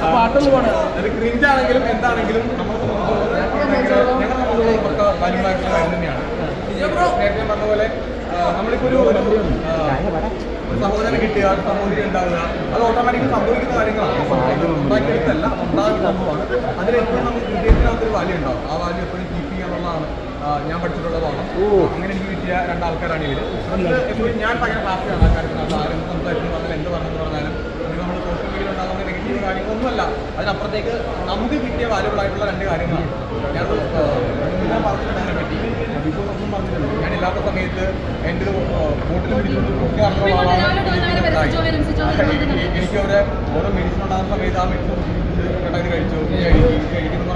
അത് ക്രിഞ്ചാണെങ്കിലും എന്താണെങ്കിലും ഞങ്ങൾ വാല്യൂബായിട്ടുള്ള കാര്യം തന്നെയാണ്. നേരത്തെ പറഞ്ഞ പോലെ നമ്മളിപ്പോൾ ഒരു സഹോദരൻ കിട്ടുക, സഹോദരി ഉണ്ടാവുക, അത് ഓട്ടോമാറ്റിക്കലി സംഭവിക്കുന്ന കാര്യങ്ങളാണ്. ഉണ്ടാക്കിയെടുത്തല്ല, ഉണ്ടാകുന്ന സംഭവമാണ്. അതിലെപ്പോഴും നമുക്ക് ഹൃദയത്തിനകത്തൊരു വാല്യൂ ഉണ്ടാവും. ആ വാല്യൂ എപ്പോഴും കീപ്പ് ചെയ്യാന്നുള്ളതാണ് ഞാൻ പഠിച്ചിട്ടുള്ളതാണ്. അങ്ങനെ എനിക്ക് കിട്ടിയ രണ്ടാൾക്കാരാണ് ഇവർ. എപ്പോഴും ഞാൻ ഭയങ്കര ഹാപ്പിയാണ് ആ കാര്യത്തിനകത്ത്. ആരും സംസാരിക്കുന്നു, അതിൽ എന്ത് പറഞ്ഞെന്ന് പറഞ്ഞാലും നമ്മൾ സോഷ്യൽ മീഡിയ ഉണ്ടാകുന്ന നെഗറ്റീവ് കാര്യങ്ങളൊന്നുമല്ല. അതിനപ്പുറത്തേക്ക് നമുക്ക് കിട്ടിയ വാല്യൂബിളായിട്ടുള്ള രണ്ട് കാര്യങ്ങളാണ്. ഞാനത് പറഞ്ഞിട്ടുണ്ട് അതിനെ പറ്റി. ബിഫോർ ഒന്നും പറഞ്ഞിട്ടുണ്ട്. ഞാൻ ഇല്ലാത്ത സമയത്ത് എൻ്റെ ഒരു ബോട്ടിൽ പിടിച്ചുകൊണ്ട് എനിക്ക് അവിടെ ഓരോ മെഡിസിൻ ഉണ്ടാകുന്ന സമയത്ത് ആ മെഡിസിൻ കേട്ടത് കഴിച്ചു കഴിക്കുന്നു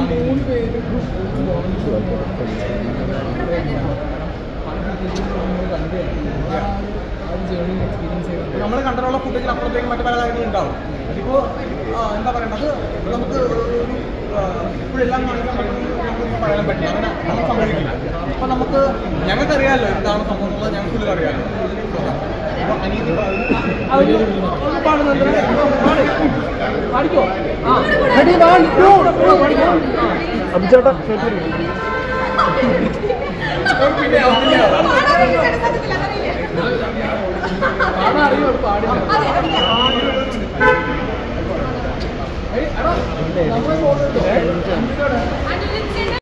നമ്മൾ കണ്ടിട്ടുള്ള ഫുഡിന് അപ്പുറത്തേക്ക് മറ്റു പല കാര്യങ്ങളും ഉണ്ടാവും. അതിപ്പോൾ എന്താ പറയേണ്ടത്, നമുക്ക് ഇപ്പോഴെല്ലാം കാണിക്കാൻ പറ്റുന്ന പറയാൻ പറ്റില്ല. അങ്ങനെ നമ്മൾ സംഭവിക്കില്ല. അപ്പോൾ നമുക്ക് ഞങ്ങൾക്കറിയാമല്ലോ എന്താണ് സംഭവം എന്നുള്ളത്. ഞങ്ങൾക്കുള്ളിൽ അറിയാമല്ലോ. പാടിയോ